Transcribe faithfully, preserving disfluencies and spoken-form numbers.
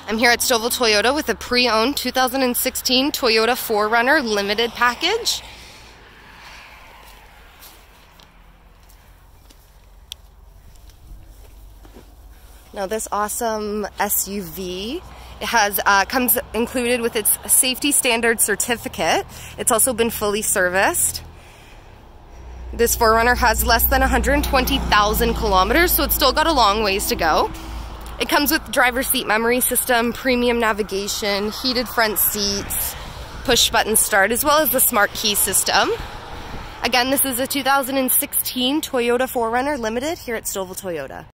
I'm here at Stouffville Toyota with a pre-owned two thousand sixteen Toyota four runner Limited package. Now this awesome S U V, it has uh, comes included with its safety standard certificate. It's also been fully serviced. This four runner has less than one hundred twenty thousand kilometers, so it's still got a long ways to go. It comes with driver's seat memory system, premium navigation, heated front seats, push button start, as well as the smart key system. Again, this is a two thousand sixteen Toyota four runner Limited here at Stouffville Toyota.